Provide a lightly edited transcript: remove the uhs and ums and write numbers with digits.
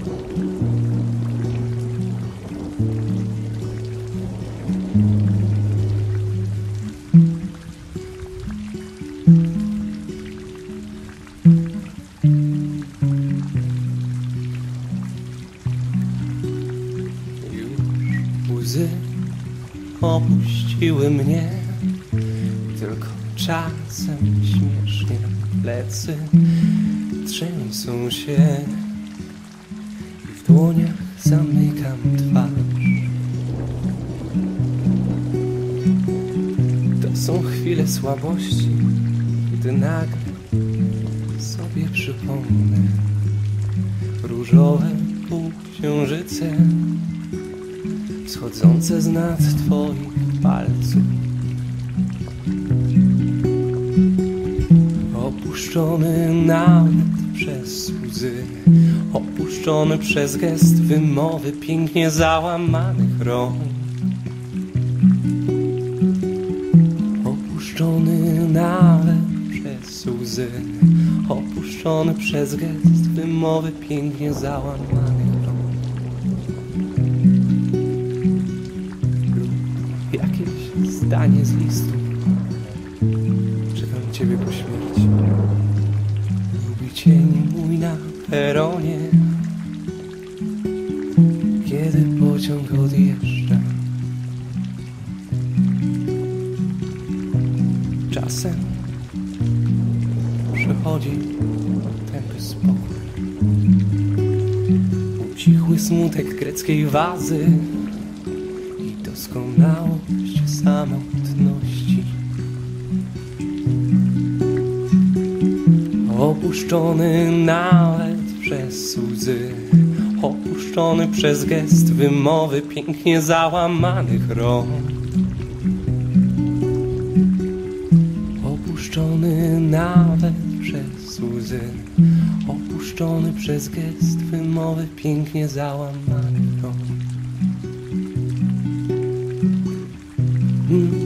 Łzy opuściły mnie, tylko czasem śmiesznie plecy trzęsą się i w dłoniach zamykam twarz. To są chwile słabości, gdy nagle sobie przypomnę różowe półksiężyce wschodzące z nad twoich palców. Opuszczony nawet przez łzy, opuszczony przez gest wymowy pięknie załamanych rąk. Opuszczony nawet przez łzy, opuszczony przez gest wymowy pięknie załamanych rąk. Jakieś zdanie z listu, czekam ciebie po śmierci. Lubi cień mój na peronie, kiedy pociąg odjeżdża. Czasem przychodzi tępy spokój, ucichły smutek greckiej wazy i doskonałość samotności. Opuszczony nawet przez łzy, opuszczony przez gest wymowy pięknie załamanych rąk. Opuszczony nawet przez łzy, opuszczony przez gest wymowy pięknie załamanych rąk.